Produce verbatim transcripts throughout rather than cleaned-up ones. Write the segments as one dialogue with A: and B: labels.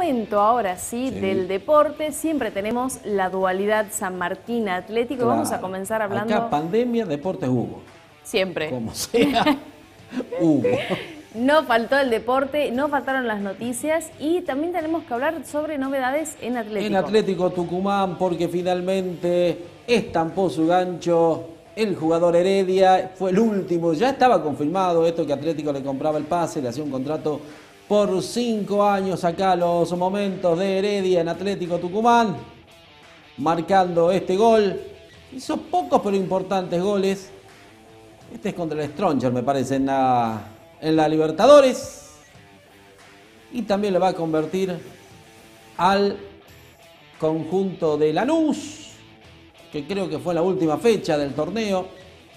A: momento ahora sí,
B: Sí.
A: del deporte. Siempre tenemos la dualidad San Martín Atlético.
B: Claro.
A: Vamos a comenzar hablando...
B: Acá pandemia, deportes hubo.
A: Siempre.
B: Como sea, hubo.
A: No faltó el deporte, no faltaron las noticias y también tenemos que hablar sobre novedades en Atlético.
B: En Atlético Tucumán, porque finalmente estampó su gancho el jugador Heredia, fue el último, ya estaba confirmado esto que Atlético le compraba el pase, le hacía un contrato por cinco años. Acá los momentos de Heredia en Atlético Tucumán, marcando este gol. Hizo pocos pero importantes goles. Este es contra el Stronger, me parece, en la, en la Libertadores. Y también le va a convertir al conjunto de Lanús, que creo que fue la última fecha del torneo,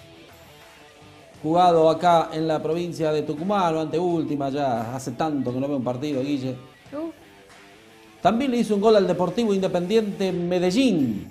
B: jugado acá en la provincia de Tucumán, o anteúltima, ya hace tanto que no veo un partido, Guille.
A: Uh.
B: También le hizo un gol al Deportivo Independiente Medellín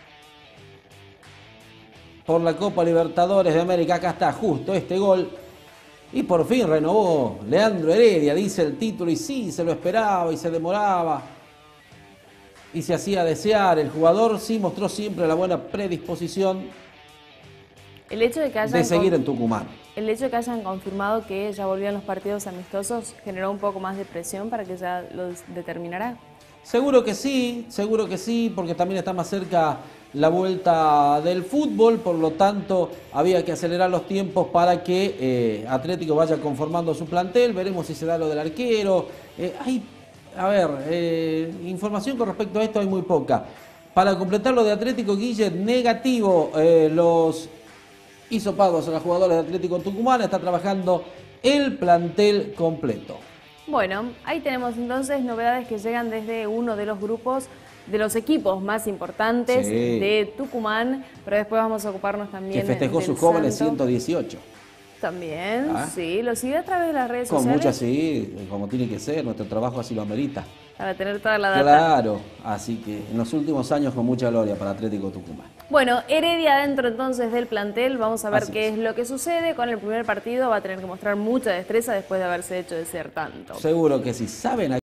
B: por la Copa Libertadores de América. Acá está justo este gol. Y por fin renovó Leandro Heredia, dice el título, y sí, se lo esperaba y se demoraba y se hacía desear. El jugador sí mostró siempre la buena predisposición
A: El hecho de que hayan
B: de seguir
A: con-
B: en Tucumán.
A: El hecho de que hayan confirmado que ya volvían los partidos amistosos generó un poco más de presión para que ya los determinara.
B: Seguro que sí, seguro que sí, porque también está más cerca la vuelta del fútbol, por lo tanto había que acelerar los tiempos para que eh, Atlético vaya conformando su plantel. Veremos si se da lo del arquero. Eh, hay, a ver, eh, información con respecto a esto hay muy poca. Para completar lo de Atlético, Guille, negativo eh, los hisopados a los jugadores de Atlético Tucumán. Está trabajando el plantel completo.
A: Bueno, ahí tenemos entonces novedades que llegan desde uno de los grupos, de los equipos más importantes
B: Sí.
A: de Tucumán, pero después vamos a ocuparnos también
B: Que festejó
A: del
B: sus jóvenes
A: Santo.
B: ciento dieciocho.
A: También,
B: Ah.
A: sí, lo sigue a través de las redes
B: Con
A: sociales
B: muchas, sí, como tiene que ser, nuestro trabajo así lo amerita.
A: para tener toda la data.
B: Claro, así que en los últimos años con mucha gloria para Atlético Tucumán.
A: Bueno, Heredia dentro entonces del plantel, vamos a ver
B: Así
A: qué
B: es.
A: es lo que sucede con el primer partido, va a tener que mostrar mucha destreza después de haberse hecho desear tanto.
B: Seguro que sí, saben a